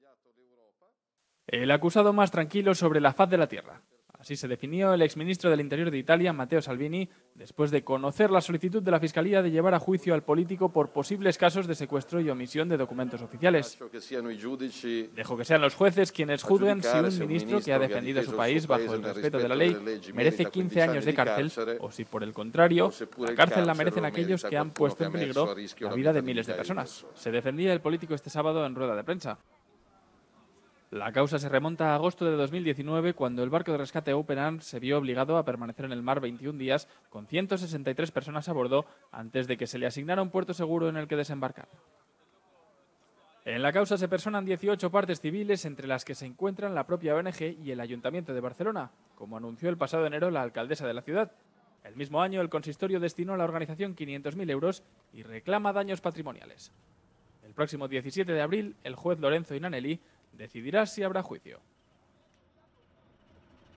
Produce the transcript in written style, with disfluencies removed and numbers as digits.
El acusado más tranquilo sobre la faz de la tierra. Así se definió el exministro del Interior de Italia, Matteo Salvini, después de conocer la solicitud de la Fiscalía de llevar a juicio al político por posibles casos de secuestro y omisión de documentos oficiales. Dejó que sean los jueces quienes juzguen si un ministro que ha defendido a su país bajo el respeto de la ley merece 15 años de cárcel o si, por el contrario, la cárcel la merecen aquellos que han puesto en peligro la vida de miles de personas. Se defendía el político este sábado en rueda de prensa. La causa se remonta a agosto de 2019, cuando el barco de rescate Open Arms se vio obligado a permanecer en el mar 21 días con 163 personas a bordo antes de que se le asignara un puerto seguro en el que desembarcar. En la causa se personan 18 partes civiles, entre las que se encuentran la propia ONG y el Ayuntamiento de Barcelona, como anunció el pasado enero la alcaldesa de la ciudad. El mismo año, el consistorio destinó a la organización 500.000 euros y reclama daños patrimoniales. El próximo 17 de abril, el juez Lorenzo Inanelli decidirá si habrá juicio.